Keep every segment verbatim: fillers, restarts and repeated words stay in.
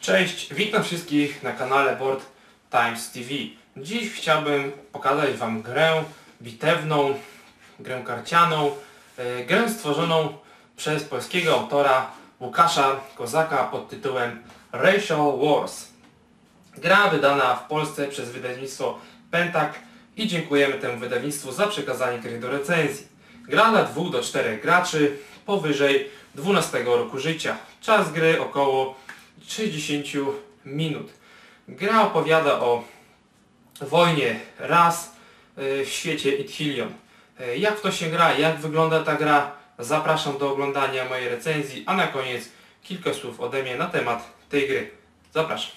Cześć, witam wszystkich na kanale Board Times T V. Dziś chciałbym pokazać Wam grę bitewną, grę karcianą, yy, grę stworzoną przez polskiego autora Łukasza Kozaka pod tytułem Racial Wars. Gra wydana w Polsce przez wydawnictwo Pentak i dziękujemy temu wydawnictwu za przekazanie gry do recenzji. Gra dla dwóch do czterech graczy powyżej dwunastego roku życia. Czas gry około sześćdziesiąt minut. Gra opowiada o wojnie ras w świecie Ithilien. Jak w to się gra, jak wygląda ta gra, zapraszam do oglądania mojej recenzji, a na koniec kilka słów ode mnie na temat tej gry. Zapraszam.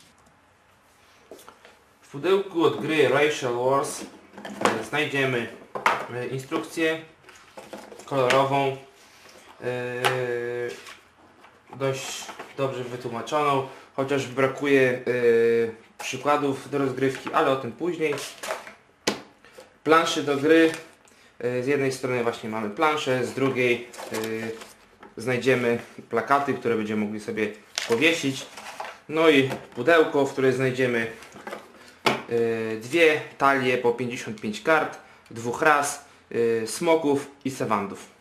W pudełku od gry Racial Wars znajdziemy instrukcję kolorową, dość dobrze wytłumaczoną, chociaż brakuje yy, przykładów do rozgrywki, ale o tym później. Plansze do gry. Yy, z jednej strony właśnie mamy planszę, z drugiej yy, znajdziemy plakaty, które będziemy mogli sobie powiesić. No i pudełko, w którym znajdziemy yy, dwie talie po pięćdziesiąt pięć kart, dwóch ras, yy, smoków i sewandów.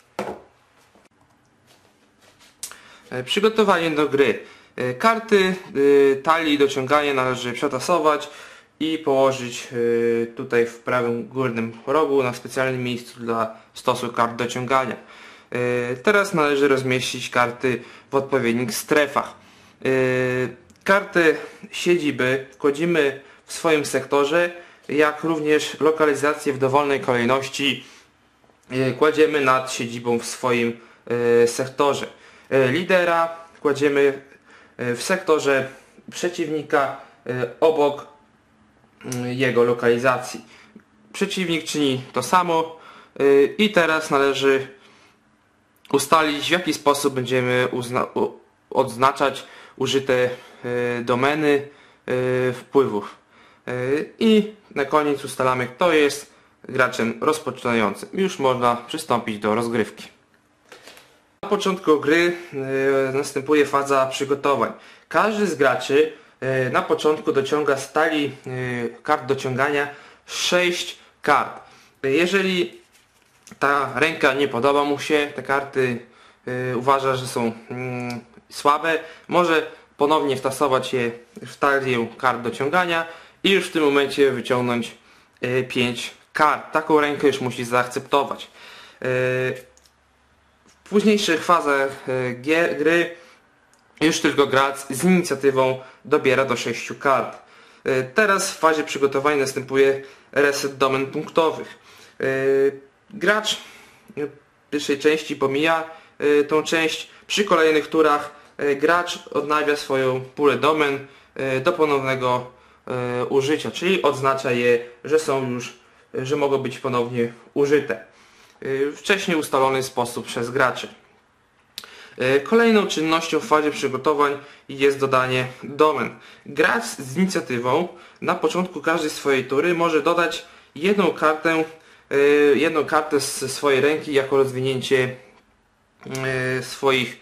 Przygotowanie do gry. Karty talii do ciągania należy przetasować i położyć tutaj w prawym górnym rogu na specjalnym miejscu dla stosu kart do ciągania. Teraz należy rozmieścić karty w odpowiednich strefach. Karty siedziby kładziemy w swoim sektorze, jak również lokalizację w dowolnej kolejności kładziemy nad siedzibą w swoim sektorze. Lidera kładziemy w sektorze przeciwnika obok jego lokalizacji. Przeciwnik czyni to samo i teraz należy ustalić, w jaki sposób będziemy odznaczać użyte domeny wpływów. I na koniec ustalamy, kto jest graczem rozpoczynającym. Już można przystąpić do rozgrywki. Na początku gry y, następuje faza przygotowań. Każdy z graczy y, na początku dociąga z talii y, kart do ciągania sześć kart. Jeżeli ta ręka nie podoba mu się, te karty y, uważa, że są y, słabe, może ponownie wtasować je w talię kart do ciągania i już w tym momencie wyciągnąć y, pięć kart. Taką rękę już musi zaakceptować. Y, W późniejszych fazach gry już tylko gracz z inicjatywą dobiera do sześciu kart. Teraz w fazie przygotowania następuje reset domen punktowych. Gracz w pierwszej części pomija tą część. Przy kolejnych turach gracz odnawia swoją pulę domen do ponownego użycia, czyli odznacza je, że są już, że mogą być ponownie użyte. Wcześniej ustalony sposób przez graczy. Kolejną czynnością w fazie przygotowań jest dodanie domen. Gracz z inicjatywą na początku każdej swojej tury może dodać jedną kartę, jedną kartę z swojej ręki jako rozwinięcie swoich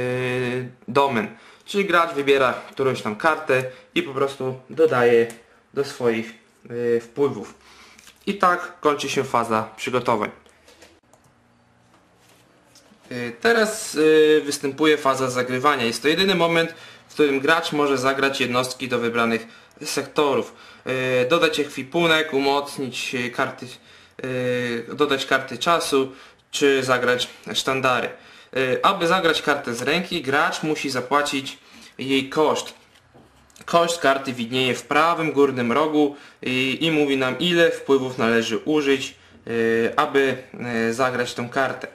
domen. Czyli gracz wybiera którąś tam kartę i po prostu dodaje do swoich wpływów. I tak kończy się faza przygotowań. Teraz występuje faza zagrywania. Jest to jedyny moment, w którym gracz może zagrać jednostki do wybranych sektorów. Dodać ekwipunek, umocnić karty, dodać karty czasu, czy zagrać sztandary. Aby zagrać kartę z ręki, gracz musi zapłacić jej koszt. Koszt karty widnieje w prawym górnym rogu i, i mówi nam, ile wpływów należy użyć, aby zagrać tą kartę.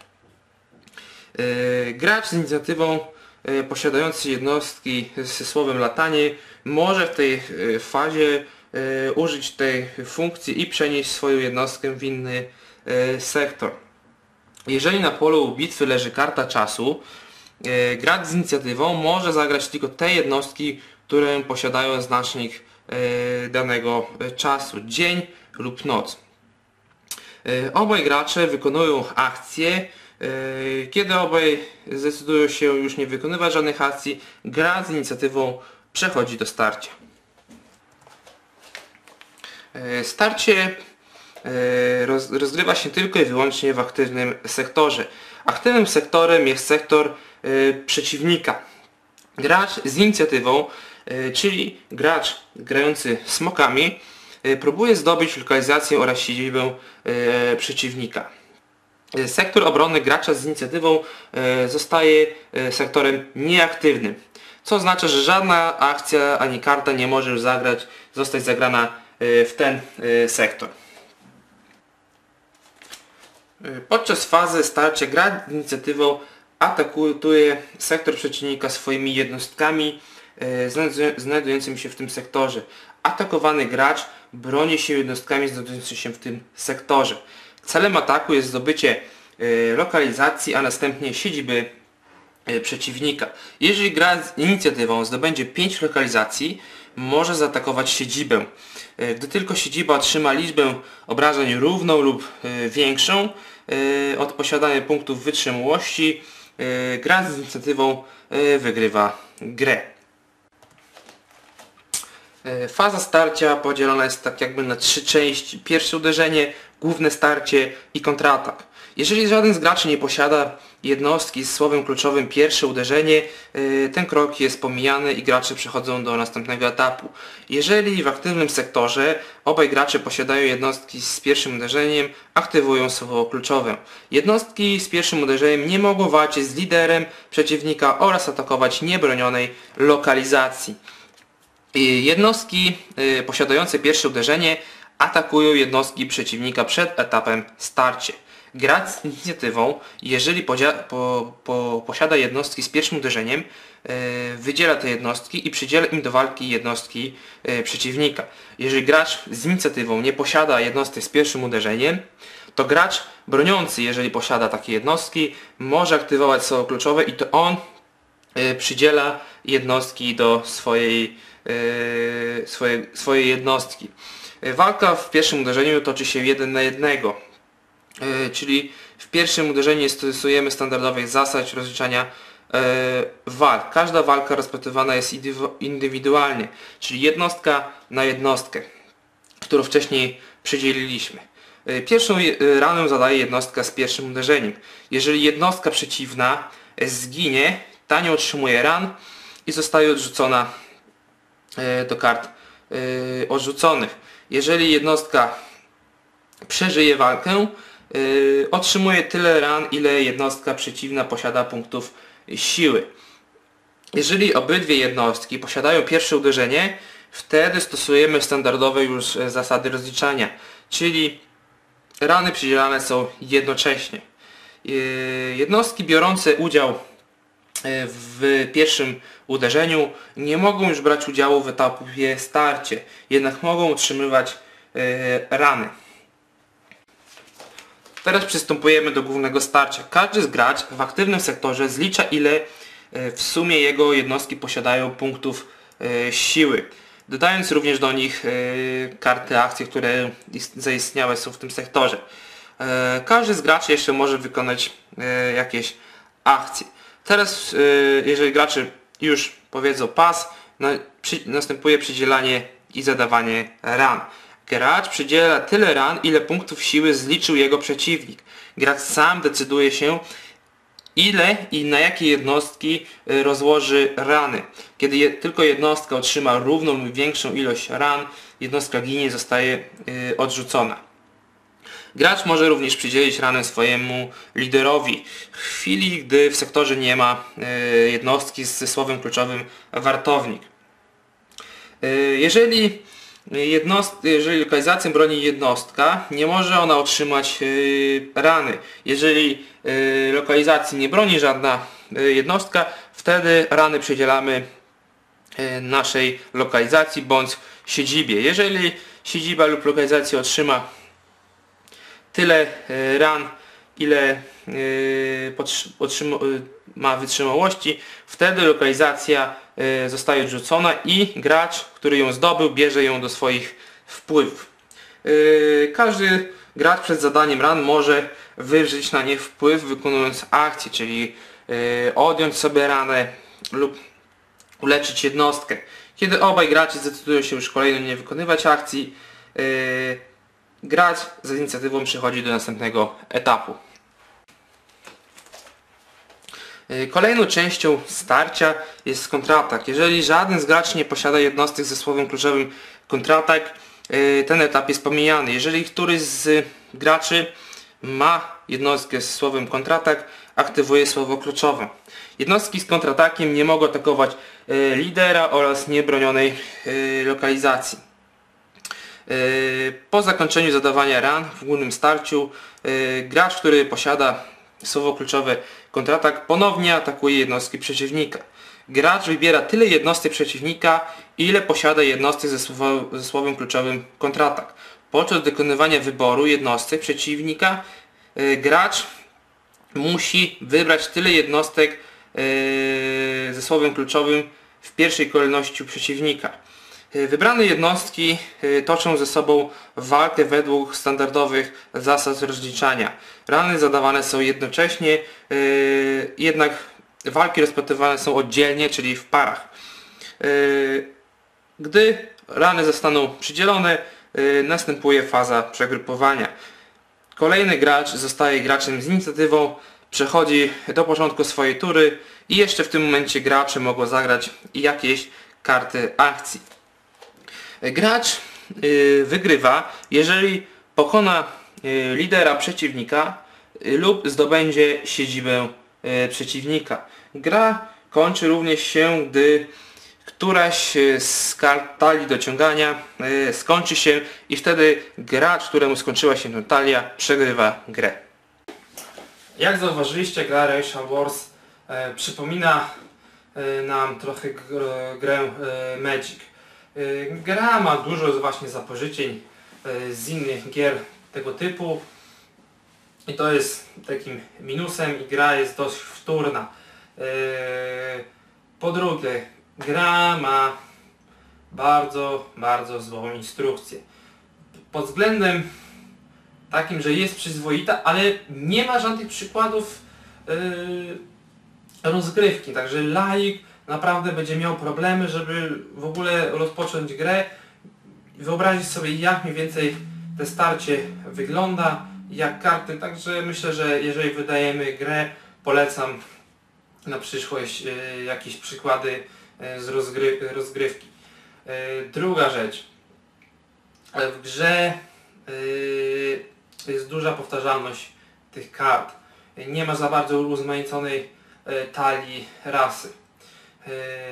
Gracz z inicjatywą posiadający jednostki ze słowem latanie może w tej fazie użyć tej funkcji i przenieść swoją jednostkę w inny sektor. Jeżeli na polu bitwy leży karta czasu, gracz z inicjatywą może zagrać tylko te jednostki, które posiadają znacznik danego czasu, dzień lub noc. Obaj gracze wykonują akcje. Kiedy obaj zdecydują się już nie wykonywać żadnych akcji, gracz z inicjatywą przechodzi do starcia. Starcie rozgrywa się tylko i wyłącznie w aktywnym sektorze. Aktywnym sektorem jest sektor przeciwnika. Gracz z inicjatywą, czyli gracz grający smokami, próbuje zdobyć lokalizację oraz siedzibę przeciwnika. Sektor obronny gracza z inicjatywą zostaje sektorem nieaktywnym, co oznacza, że żadna akcja ani karta nie może już zagrać, zostać zagrana w ten sektor. Podczas fazy starcia gracz z inicjatywą atakuje sektor przeciwnika swoimi jednostkami znajdującymi się w tym sektorze. Atakowany gracz broni się jednostkami znajdującymi się w tym sektorze. Celem ataku jest zdobycie lokalizacji, a następnie siedziby przeciwnika. Jeżeli gracz z inicjatywą zdobędzie pięć lokalizacji, może zaatakować siedzibę. Gdy tylko siedziba otrzyma liczbę obrażeń równą lub większą od posiadania punktów wytrzymałości, gracz z inicjatywą wygrywa grę. Faza starcia podzielona jest tak jakby na trzy części. Pierwsze uderzenie, główne starcie i kontratak. Jeżeli żaden z graczy nie posiada jednostki z słowem kluczowym pierwsze uderzenie, ten krok jest pomijany i gracze przechodzą do następnego etapu. Jeżeli w aktywnym sektorze obaj gracze posiadają jednostki z pierwszym uderzeniem, aktywują słowo kluczowe. Jednostki z pierwszym uderzeniem nie mogą walczyć z liderem przeciwnika oraz atakować niebronionej lokalizacji. Jednostki posiadające pierwsze uderzenie atakują jednostki przeciwnika przed etapem starcie. Gracz z inicjatywą, jeżeli po, po, posiada jednostki z pierwszym uderzeniem, yy, wydziela te jednostki i przydziela im do walki jednostki yy, przeciwnika. Jeżeli gracz z inicjatywą nie posiada jednostek z pierwszym uderzeniem, to gracz broniący, jeżeli posiada takie jednostki, może aktywować słowo kluczowe i to on yy, przydziela jednostki do swojej, yy, swojej, swojej jednostki. Yy, walka w pierwszym uderzeniu toczy się jeden na jednego. Yy, czyli w pierwszym uderzeniu nie stosujemy standardowych zasad rozliczania yy, walk. Każda walka rozpatrywana jest indywidualnie, czyli jednostka na jednostkę, którą wcześniej przydzieliliśmy. Yy, pierwszą yy, ranę zadaje jednostka z pierwszym uderzeniem. Jeżeli jednostka przeciwna zginie, ta nie otrzymuje ran i zostaje odrzucona yy, do kart yy, odrzuconych. Jeżeli jednostka przeżyje walkę, Yy, otrzymuje tyle ran, ile jednostka przeciwna posiada punktów siły. Jeżeli obydwie jednostki posiadają pierwsze uderzenie, wtedy stosujemy standardowe już zasady rozliczania, czyli rany przydzielane są jednocześnie. Yy, jednostki biorące udział w pierwszym uderzeniu nie mogą już brać udziału w etapie starcie, jednak mogą utrzymywać yy, rany. Teraz przystępujemy do głównego starcia. Każdy z graczy w aktywnym sektorze zlicza, ile w sumie jego jednostki posiadają punktów siły, dodając również do nich karty akcji, które zaistniałe są w tym sektorze. Każdy z graczy jeszcze może wykonać jakieś akcje. Teraz jeżeli gracze już powiedzą pas, następuje przydzielanie i zadawanie ran. Gracz przydziela tyle ran, ile punktów siły zliczył jego przeciwnik. Gracz sam decyduje się, ile i na jakie jednostki rozłoży rany. Kiedy je, tylko jednostka otrzyma równą lub większą ilość ran, jednostka ginie, zostaje y, odrzucona. Gracz może również przydzielić ranę swojemu liderowi w chwili, gdy w sektorze nie ma y, jednostki ze słowem kluczowym wartownik. Y, jeżeli Jednost jeżeli lokalizację broni jednostka, nie może ona otrzymać yy, rany. Jeżeli yy, lokalizacji nie broni żadna yy, jednostka, wtedy rany przydzielamy yy, naszej lokalizacji bądź siedzibie. Jeżeli siedziba lub lokalizacja otrzyma tyle yy, ran, ile yy, otrzyma, yy, ma wytrzymałości, wtedy lokalizacja yy, zostaje odrzucona i gracz, który ją zdobył, bierze ją do swoich wpływów. Yy, każdy gracz przed zadaniem ran może wywrzeć na nie wpływ, wykonując akcję, czyli yy, odjąć sobie ranę lub uleczyć jednostkę. Kiedy obaj gracze zdecydują się już kolejno nie wykonywać akcji, yy, gracz z inicjatywą przechodzi do następnego etapu. Yy, kolejną częścią starcia jest kontratak. Jeżeli żaden z graczy nie posiada jednostek ze słowem kluczowym kontratak, yy, ten etap jest pomijany. Jeżeli któryś z graczy ma jednostkę z słowem kontratak, aktywuje słowo kluczowe. Jednostki z kontratakiem nie mogą atakować y, lidera oraz niebronionej y, lokalizacji. Y, po zakończeniu zadawania ran w głównym starciu y, gracz, który posiada słowo kluczowe kontratak, ponownie atakuje jednostki przeciwnika. Gracz wybiera tyle jednostek przeciwnika, ile posiada jednostek ze, słowo, ze słowem kluczowym kontratak. Podczas dokonywania wyboru jednostek przeciwnika y, gracz musi wybrać tyle jednostek yy, ze słowem kluczowym w pierwszej kolejności u przeciwnika. Yy, wybrane jednostki yy, toczą ze sobą walkę według standardowych zasad rozliczania. Rany zadawane są jednocześnie, yy, jednak walki rozpatrywane są oddzielnie, czyli w parach. Yy, gdy rany zostaną przydzielone, yy, następuje faza przegrupowania. Kolejny gracz zostaje graczem z inicjatywą, przechodzi do początku swojej tury i jeszcze w tym momencie gracze mogą zagrać jakieś karty akcji. Gracz yy, wygrywa, jeżeli pokona yy, lidera przeciwnika yy, lub zdobędzie siedzibę yy, przeciwnika. Gra kończy również się, gdy któraś z kart talii do ciągania yy, skończy się i wtedy gracz, któremu skończyła się ta talia, przegrywa grę. Jak zauważyliście, gra Racial Wars e, przypomina e, nam trochę grę e, Magic. E, gra ma dużo właśnie zapożyczeń e, z innych gier tego typu i to jest takim minusem i gra jest dość wtórna. E, po drugie, gra ma bardzo, bardzo złą instrukcję. Pod względem takim, że jest przyzwoita, ale nie ma żadnych przykładów yy, rozgrywki, także laik naprawdę będzie miał problemy, żeby w ogóle rozpocząć grę, wyobrazić sobie, jak mniej więcej te starcie wygląda, jak karty, także myślę, że jeżeli wydajemy grę, polecam na przyszłość yy, jakieś przykłady yy, z rozgry rozgrywki. Yy, druga rzecz, w grze yy, jest duża powtarzalność tych kart. Nie ma za bardzo urozmaiconej e, talii rasy. E,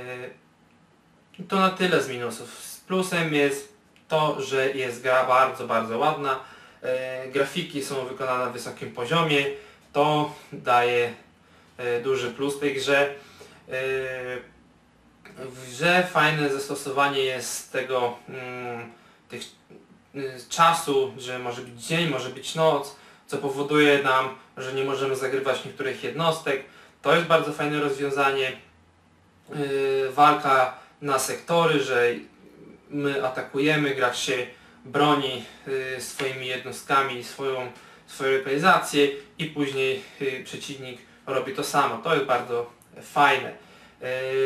to na tyle z minusów. Z plusem jest to, że jest gra bardzo, bardzo ładna. E, grafiki są wykonane na wysokim poziomie. To daje e, duży plus tej grze. E, w grze fajne zastosowanie jest tego mm, tych czasu, że może być dzień, może być noc, co powoduje nam, że nie możemy zagrywać niektórych jednostek. To jest bardzo fajne rozwiązanie. Yy, walka na sektory, że my atakujemy, gracz się broni yy, swoimi jednostkami, swoją, swoją lokalizację i później yy, przeciwnik robi to samo. To jest bardzo fajne. Yy,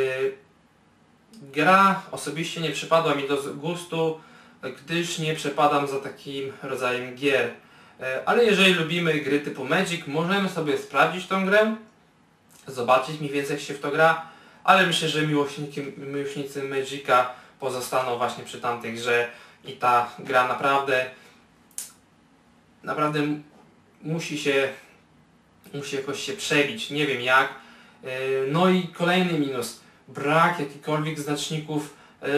gra osobiście nie przypadła mi do gustu, gdyż nie przepadam za takim rodzajem gier. Ale jeżeli lubimy gry typu Magic, możemy sobie sprawdzić tą grę, zobaczyć mniej więcej jak się w to gra, ale myślę, że miłośniki, miłośnicy Magica pozostaną właśnie przy tamtej grze i ta gra naprawdę naprawdę musi się musi jakoś się przebić, nie wiem jak. No i kolejny minus, brak jakichkolwiek znaczników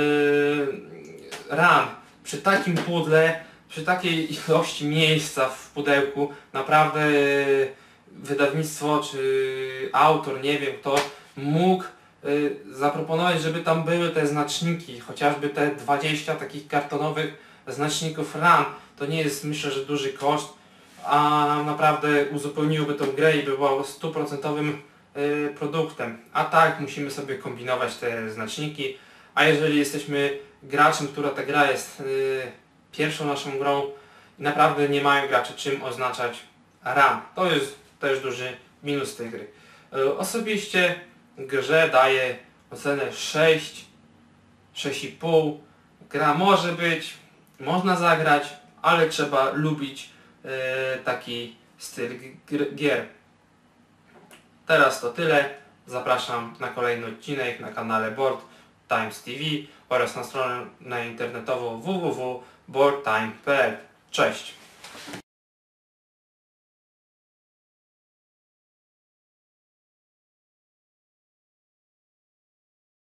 ran. Przy takim pudle, przy takiej ilości miejsca w pudełku, naprawdę wydawnictwo czy autor, nie wiem kto, mógł zaproponować, żeby tam były te znaczniki, chociażby te dwadzieścia takich kartonowych znaczników ran. To nie jest, myślę, że duży koszt, a naprawdę uzupełniłoby tą grę i by było stuprocentowym produktem. A tak musimy sobie kombinować te znaczniki, a jeżeli jesteśmy graczem, która ta gra jest yy, pierwszą naszą grą i naprawdę nie mają gracze czym oznaczać ran. To jest też duży minus tej gry. Yy, osobiście grze daję ocenę sześć sześć i pół. Gra może być, można zagrać, ale trzeba lubić yy, taki styl gier. Teraz to tyle. Zapraszam na kolejny odcinek na kanale Board Times T V oraz na stronę internetową w w w kropka boardtime kropka p l. Cześć!